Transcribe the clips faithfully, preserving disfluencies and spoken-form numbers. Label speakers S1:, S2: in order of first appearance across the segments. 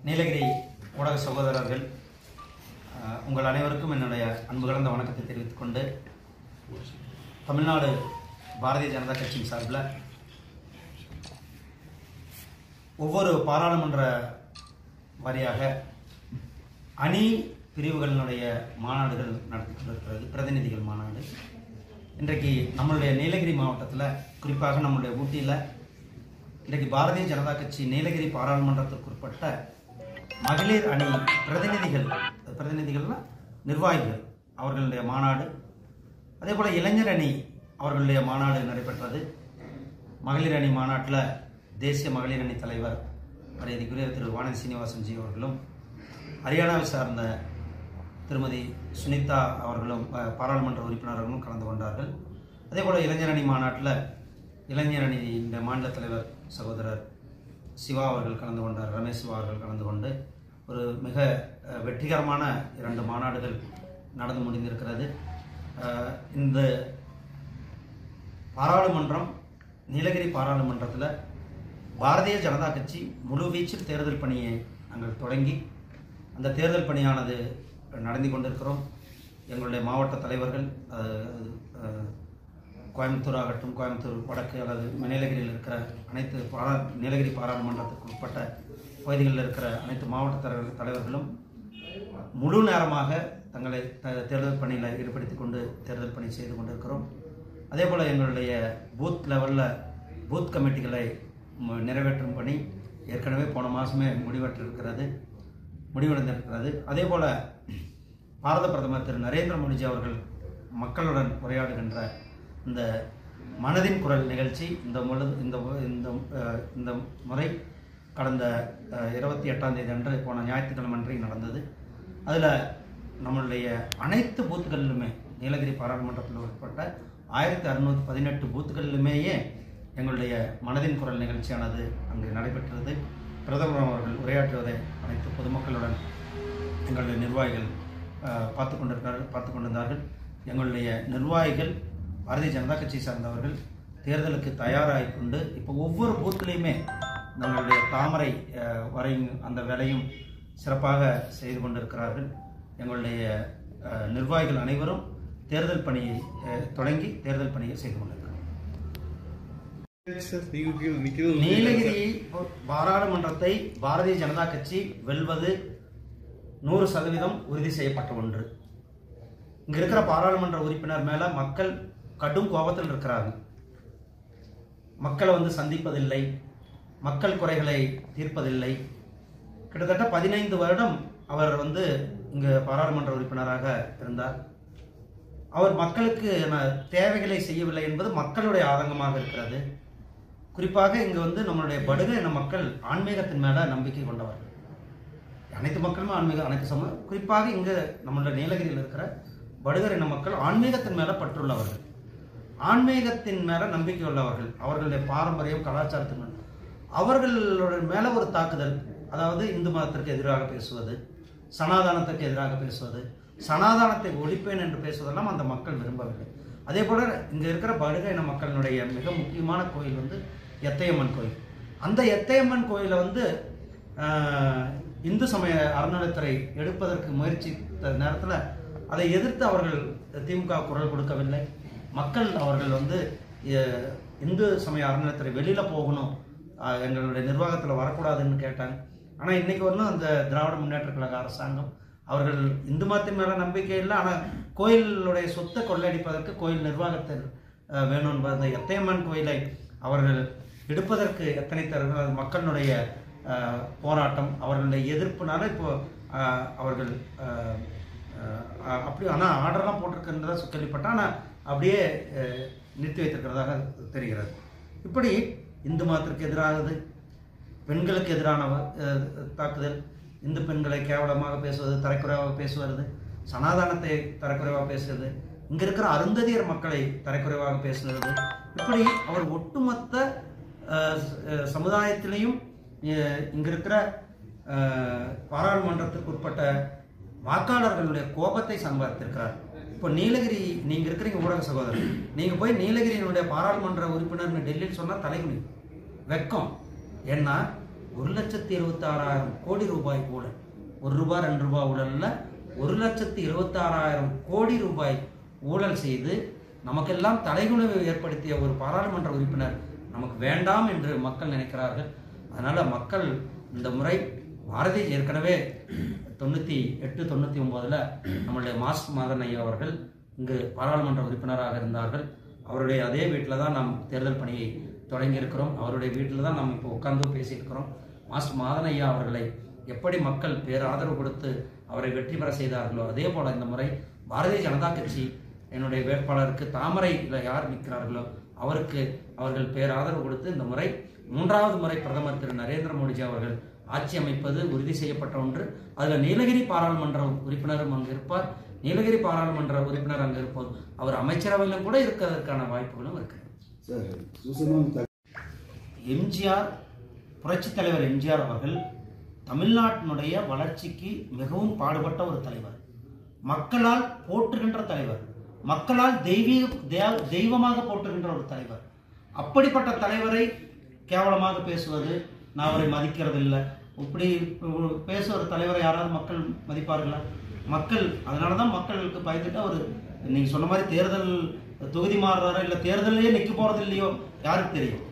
S1: நீலகிரி ஊடக சகோதரர்கள் உங்கள் அனைவருக்கும் என்னுடைய அன்பு கலந்த வணக்கத்தை தெரிவித்துக் கொண்டு தமிழ்நாடு பாரதிய ஜனதா கட்சியின் சார்பில் ஒவ்வொரு பாராளுமன்ற வாரியாக அணி பிரிவுகளினுடைய மாநாடுகள் நடத்தி கொண்டிருக்கிறது. பிரதிநிதிகள் மாநாடு இன்றைக்கு நம்மளுடைய நீலகிரி மாவட்டத்தில், குறிப்பாக நம்முடைய ஊட்டியில் இன்றைக்கு பாரதிய ஜனதா கட்சி நீலகிரி பாராளுமன்றத்திற்குட்பட்ட மகளிர் அணி பிரதிநிதிகள் பிரதிநிதிகள்னா நிர்வாகிகள் அவர்களுடைய மாநாடு, அதே போல் இளைஞர் அணி அவர்களுடைய மாநாடு நடைபெற்றது. மகளிர் அணி மாநாட்டில் தேசிய மகளிர் அணி தலைவர் மரியாதைக்குரிய திரு வானதி சீனிவாசன்ஜி அவர்களும், ஹரியானாவை சார்ந்த திருமதி சுனிதா அவர்களும் பாராளுமன்ற உறுப்பினர்களும் கலந்து கொண்டார்கள். அதே போல் இளைஞர் அணி மாநாட்டில் இளைஞர் அணியின் மாநில தலைவர் சகோதரர் சிவா அவர்கள் கலந்து கொண்டார். ரமேஷ் சிவா அவர்கள் கலந்து கொண்டு ஒரு மிக வெற்றிகரமான இரண்டு மாநாடுகள் நடந்து முடிந்திருக்கிறது. இந்த பாராளுமன்றம், நீலகிரி பாராளுமன்றத்தில் பாரதிய ஜனதா கட்சி முழு வீச்சில் தேர்தல் பணியை நாங்கள் தொடங்கி அந்த தேர்தல் பணியானது நடந்து கொண்டிருக்கிறோம். எங்களுடைய மாவட்ட தலைவர்கள் கோயம்புத்தூர் ஆகட்டும், கோயம்புத்தூர் வடக்கு அல்லது நீலகிரியில் இருக்கிற அனைத்து பாரா நீலகிரி பாராளுமன்றத்துக்கு உட்பட்ட பகுதிகளில் இருக்கிற அனைத்து மாவட்ட தலைவர்களும் முழு நேரமாக தங்களை தேர்தல் பணியில் ஈடுபடுத்திக் கொண்டு தேர்தல் பணி செய்து கொண்டிருக்கிறோம். அதே போல் எங்களுடைய பூத் லெவலில் பூத் கமிட்டிகளை நிறைவேற்றும் பணி ஏற்கனவே போன மாதமே முடிவெற்றிருக்கிறது முடிவடைந்திருக்கிறது. அதே போல் பாரத பிரதமர் திரு நரேந்திர மோடிஜி அவர்கள் மக்களுடன் உரையாடுகின்ற இந்த மனதின் குரல் நிகழ்ச்சி இந்த முழு இந்த இந்த இந்த முறை கடந்த இருபத்தி எட்டாம் தேதி அன்று போன ஞாயிற்றுக்கிழமை அன்று நடந்தது. அதில் நம்மளுடைய அனைத்து பூத்துகளிலுமே, நீலகிரி பாராளுமன்றத்தில் உட்பட்ட ஆயிரத்தி அறுநூற்றி பதினெட்டு பூத்துகளிலுமேயே எங்களுடைய மனதின் குரல் நிகழ்ச்சியானது அங்கு நடைபெற்றது. பிரதமர் அவர்கள் உரையாற்றுவதை அனைத்து பொதுமக்களுடன் எங்களுடைய நிர்வாகிகள் பார்த்து கொண்டிருக்கிறார்கள் பார்த்து கொண்டிருந்தார்கள். எங்களுடைய நிர்வாகிகள் பாரதிய ஜனதா கட்சியை சார்ந்தவர்கள் தேர்தலுக்கு தயாராகி கொண்டு இப்போ ஒவ்வொரு பூத்துலேயுமே நம்மளுடைய தாமரை வரை அந்த வேலையும் சிறப்பாக செய்து கொண்டிருக்கிறார்கள். எங்களுடைய நிர்வாகிகள் அனைவரும் தேர்தல் பணியை தொடங்கி தேர்தல் பணியை செய்து கொண்டிருக்கிறார்கள். நீலகிரி பாராளுமன்றத்தை பாரதிய ஜனதா கட்சி வெல்வது நூறு சதவீதம் உறுதி செய்யப்பட்ட ஒன்று. இங்க இருக்கிற பாராளுமன்ற உறுப்பினர் மேல மக்கள் கடும் கோபத்தில் இருக்கிறாங்க. மக்களை வந்து சந்திப்பதில்லை, மக்கள் குறைகளை தீர்ப்பதில்லை. கிட்டத்தட்ட பதினைந்து வருடம் அவர் வந்து இங்கு பாராளுமன்ற உறுப்பினராக இருந்தார். அவர் மக்களுக்கு தேவைகளை செய்யவில்லை என்பது மக்களுடைய ஆதங்கமாக இருக்கிறது. குறிப்பாக இங்கு வந்து நம்மளுடைய படுகை இன மக்கள் ஆன்மீகத்தின் மேல நம்பிக்கை கொண்டவர்கள். அனைத்து மக்களுமே ஆன்மீக அனைத்து சம குறிப்பாக இங்கு நம்மளுடைய நீலகிரியில் இருக்கிற படுகர் இன மக்கள் ஆன்மீகத்தின் மேல பற்றுள்ளவர்கள், ஆன்மீகத்தின் மேல நம்பிக்கை உள்ளவர்கள். அவர்களுடைய பாரம்பரியம், கலாச்சாரத்தின் மேல அவர்களுடைய மேல ஒரு தாக்குதல், அதாவது இந்து மதத்திற்கு எதிராக பேசுவது, சனாதானத்திற்கு எதிராக பேசுவது, சனாதானத்தை ஒழிப்பேன் என்று பேசுவதெல்லாம் அந்த மக்கள் விரும்பவில்லை. அதே போல இங்க இருக்கிற படுகை இன மக்களினுடைய மிக முக்கியமான கோயில் வந்து எத்தையம்மன் கோயில். அந்த எத்தையம்மன் கோயிலை வந்து இந்து சமய அறநிலையத்துறை எடுப்பதற்கு முயற்சித்த நேரத்தில் அதை எதிர்த்து அவர்கள் திமுக குரல் கொடுக்கவில்லை. மக்கள் அவர்கள் வந்து இந்து சமய அறநிலையத்துறை வெளியில் போகணும், எங்களுடைய நிர்வாகத்தில் வரக்கூடாதுன்னு கேட்டாங்க. ஆனால் இன்றைக்கி வரணும் அந்த திராவிட முன்னேற்ற கழக அரசாங்கம் அவர்கள் இந்து மதத்தின் மேலே நம்பிக்கை இல்லை, ஆனால் கோயிலுடைய சொத்தை கொள்ளையடிப்பதற்கு கோயில் நிர்வாகத்தில் வேணும் என்பது அந்த எத்தையம்மன் கோயிலை அவர்கள் எடுப்பதற்கு எத்தனை தருகிறார். அது மக்களுடைய போராட்டம், அவர்களுடைய எதிர்ப்புனால இப்போ அவர்கள் அப்படி ஆனால் ஆர்டர்லாம் போட்டிருக்கிறதா கேள்விப்பட்டால், ஆனால் அப்படியே நிறுத்தி வைத்திருக்கிறதாக தெரிகிறது. இப்படி இந்து மதத்திற்கு எதிரானது, பெண்களுக்கு எதிரான தாக்குதல், இந்து பெண்களை கேவலமாக பேசுவது, தரக்குறைவாக பேசுவது, சனாதானத்தை தரக்குறைவாக பேசுவது, இங்கே இருக்கிற அருந்ததியர் மக்களை தரக்குறைவாக பேசுவது, இப்படி அவர் ஒட்டுமொத்த சமுதாயத்திலையும் இங்க இருக்கிற பாராளுமன்றத்திற்கு உட்பட்ட வாக்காளர்களுடைய கோபத்தை சம்பாதித்திருக்கிறார். இப்போ நீலகிரி நீங்க இருக்கிறீங்க ஊடக சகோதரர், நீங்க போய் நீலகிரியினுடைய பாராளுமன்ற உறுப்பினர் டெல்லியில் சொன்னா தலைகுனி வெக்கம். ஏன்னா ஒரு லட்சத்தி இருபத்தி ஆறாயிரம் கோடி ரூபாய் ஊழல். ஒரு ரூபாய் ரெண்டு ரூபாய் ஊழல்ல ஒரு லட்சத்தி இருபத்தி ஆறாயிரம் கோடி ரூபாய் ஊழல் செய்து நமக்கெல்லாம் தலைகுனிவை ஏற்படுத்திய ஒரு பாராளுமன்ற உறுப்பினர் நமக்கு வேண்டாம் என்று மக்கள் நினைக்கிறார்கள். அதனால மக்கள் இந்த முறை பாரதி ஏற்கனவே தொண்ணூற்றி எட்டு தொண்ணூற்றி ஒன்பதுல நம்மளுடைய மாஸ்க் மாதன் ஐயா அவர்கள் இங்கு பாராளுமன்ற உறுப்பினராக இருந்தார்கள். அவருடைய அதே வீட்டில் தான் நாம் தேர்தல் பணியை தொடங்கி இருக்கிறோம். அவருடைய வீட்டில் தான் நாம் இப்போ உட்கார்ந்து பேசியிருக்கிறோம். மாஸ்டர் மாதன் ஐயா அவர்களை எப்படி மக்கள் பேராதரவு கொடுத்து அவரை வெற்றி பெற செய்தார்களோ அதே போல இந்த முறை பாரதிய ஜனதா கட்சி என்னுடைய வேட்பாளருக்கு தாமரையில் யார் நிற்கிறார்களோ அவருக்கு அவர்கள் பேராதரவு கொடுத்து இந்த முறை மூன்றாவது முறை பிரதமர் திரு நரேந்திர மோடிஜி அவர்கள் ஆட்சி அமைப்பது உறுதி செய்யப்பட்ட ஒன்று. அதில் நீலகிரி பாராளுமன்ற உறுப்பினரும் அங்கு இருப்பார். நீலகிரி பாராளுமன்ற உறுப்பினர் அங்கு இருப்போது அவர் அமைச்சரவையிலும் கூட இருக்கிறதற்கான வாய்ப்புகளும் இருக்கிறது. எம்ஜிஆர் புரட்சித் தலைவர் எம்ஜிஆர் அவர்கள் தமிழ்நாட்டினுடைய வளர்ச்சிக்கு மிகவும் பாடுபட்ட ஒரு தலைவர், மக்களால் போற்றுகின்ற தலைவர், மக்களால் தெய்வீக தெய்வமாக போற்றுகின்ற ஒரு தலைவர். அப்படிப்பட்ட தலைவரை கேவலமாக பேசுவது, நான் அவரை மதிக்கிறது இல்லை, இப்படி பேசுகிற தலைவரை யாராவது மக்கள் மதிப்பார்களா? மக்கள் அதனால தான் மக்களுக்கு பயந்துட்டு அவர் நீங்க சொன்ன மாதிரி தேர்தல் தொகுதி மாறுறாரா இல்லை தேர்தலையே நிற்க போறது இல்லையோ யாருக்கு தெரியும்.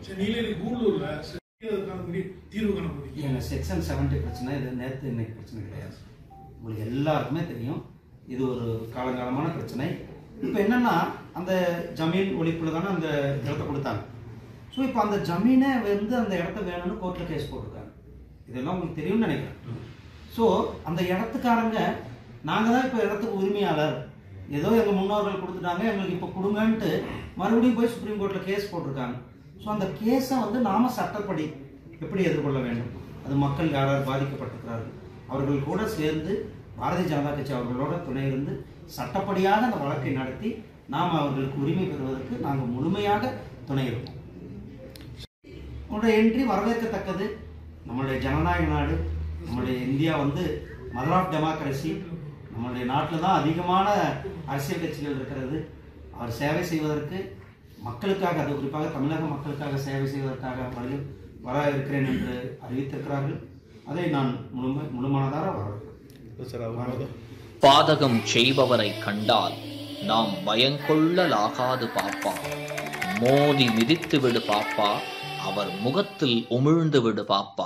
S1: செக்ஷன் செவன்டி பிரச்சனை இது நேற்று இன்னைக்கு பிரச்சனை கிடையாது, உங்களுக்கு எல்லாருக்குமே தெரியும். இது ஒரு காலங்காலமான பிரச்சனை. இப்போ என்னன்னா அந்த ஜமீன் ஒழிப்புல தானே அந்த இடத்த கொடுத்தாங்க. ஸோ இப்போ அந்த ஜமீனை வந்து அந்த இடத்த வேணும்னு கோர்ட்டில் கேஸ் போட்டிருக்காங்க. இதெல்லாம் உங்களுக்கு தெரியும்னு நினைக்கிறேன். ஸோ அந்த இடத்துக்காரங்க நாங்கள் தான் இப்போ இடத்துக்கு உரிமையாளர், ஏதோ எங்கள் முன்னோர்கள் கொடுத்துட்டாங்க எங்களுக்கு இப்போ கொடுங்கன்ட்டு மறுபடியும் போய் சுப்ரீம் கோர்ட்டில் கேஸ் போட்டிருக்காங்க. ஸோ அந்த கேஸை வந்து நாம் சட்டப்படி எப்படி எதிர்கொள்ள வேண்டும், அது மக்கள் யாராவது பாதிக்கப்பட்டிருக்கிறார்கள் அவர்கள் கூட சேர்ந்து பாரதிய ஜனதா கட்சி அவர்களோட துணை இருந்து சட்டப்படியாக அந்த வழக்கை நடத்தி நாம் அவர்களுக்கு உரிமை பெறுவதற்கு நாங்கள் முழுமையாக துணை இருப்போம். உங்களுடைய என்ட்ரி வரவேற்கத்தக்கது. நம்மளுடைய ஜனநாயக நாடு, நம்மளுடைய இந்தியா வந்து மதர் ஆஃப் டெமோக்ரஸி. நம்மளுடைய நாட்டில் தான் அதிகமான அரசியல் கட்சிகள் இருக்கிறது. அவர் சேவை செய்வதற்கு மக்களுக்காக, அது குறிப்பாக தமிழக மக்களுக்காக சேவை செய்வதற்காக வழி வர இருக்கிறேன் என்று அறிவித்திருக்கிறார்கள். அதை நான் முழுமை முழுமனதாக வரவேற்கிறேன்.
S2: பாதகம் செய்பவரை கண்டால் நாம் பயங்கொள்ளலாகாது பாப்பா, மோதி மிதித்து விடு பாப்பா, அவர் முகத்தில் உமிழ்ந்து விடு பாப்பா.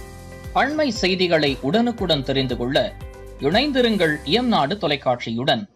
S2: அண்மை செய்திகளை உடனுக்குடன் தெரிந்து கொள்ள இணைந்திருங்கள் இயம்நாடு தொலைக்காட்சியுடன்.